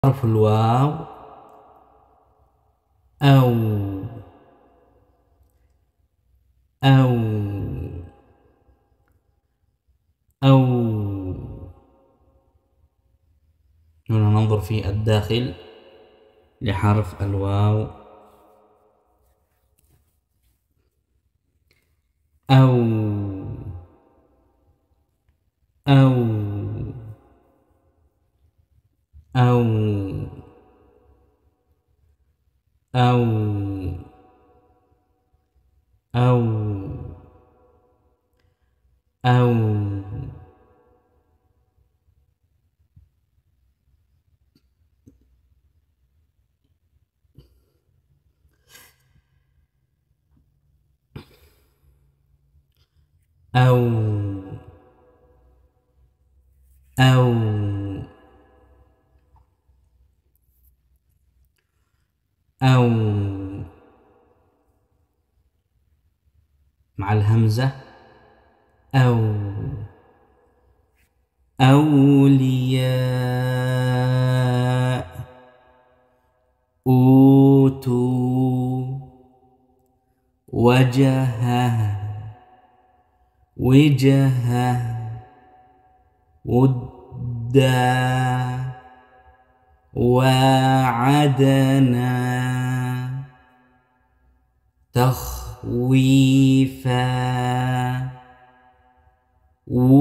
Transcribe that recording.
حرف الواو أو أو أو. هنا ننظر في الداخل لحرف الواو أو أو أو أو أو أو أو أو أو مع الهمزة أو أولياء أوتوا وجهه وجهه ودا وعدنا تخويفا